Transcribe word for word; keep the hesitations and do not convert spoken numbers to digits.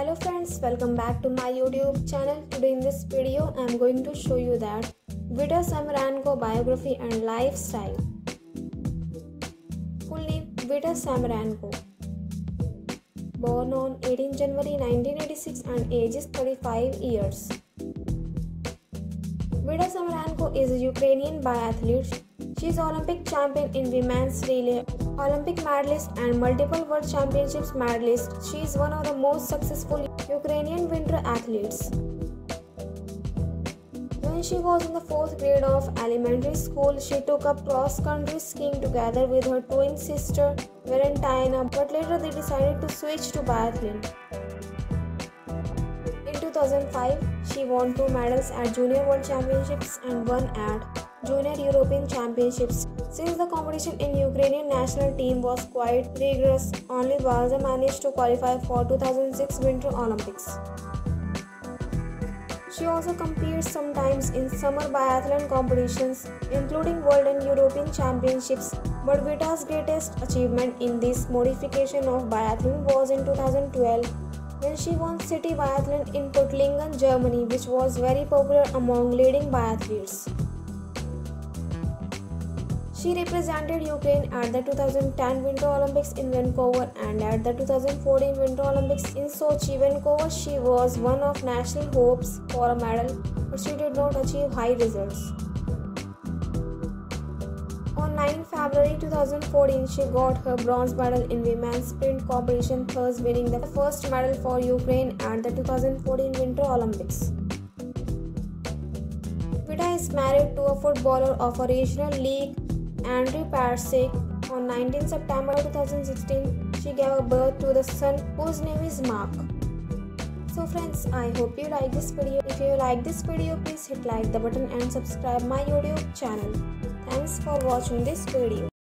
Hello friends, welcome back to my YouTube channel. Today in this video I am going to show you that Vida Samaranko biography and lifestyle. Full name Vida Samaranko. Born on eighteenth January nineteen eighty-six and age is thirty-five years. Vida Samaranko is a Ukrainian biathlete. She is Olympic champion in women's relay, Olympic medalist and multiple World Championships medalist. She is one of the most successful Ukrainian winter athletes. When she was in the fourth grade of elementary school, she took up cross-country skiing together with her twin sister Valentina, but later they decided to switch to biathlon. In two thousand five, she won two medals at Junior World Championships and one at Junior European Championships. Since the competition in Ukrainian national team was quite rigorous, only Valza managed to qualify for two thousand six Winter Olympics. She also competes sometimes in summer biathlon competitions, including World and European Championships. But Vida's greatest achievement in this modification of biathlon was in two thousand twelve, when she won City Biathlon in Puttlingen, Germany, which was very popular among leading biathletes. She represented Ukraine at the two thousand ten Winter Olympics in Vancouver and at the two thousand fourteen Winter Olympics in Sochi. Vancouver, she was one of national hopes for a medal, but she did not achieve high results. On ninth February two thousand fourteen, she got her bronze medal in women's sprint competition, thus winning the first medal for Ukraine at the two thousand fourteen Winter Olympics. Vida is married to a footballer of a regional league, Andriy Paraschiv. On nineteenth September two thousand sixteen, she gave birth to the son whose name is Mark. So friends, I hope you like this video. If you like this video, please hit like the button and subscribe my YouTube channel. Thanks for watching this video.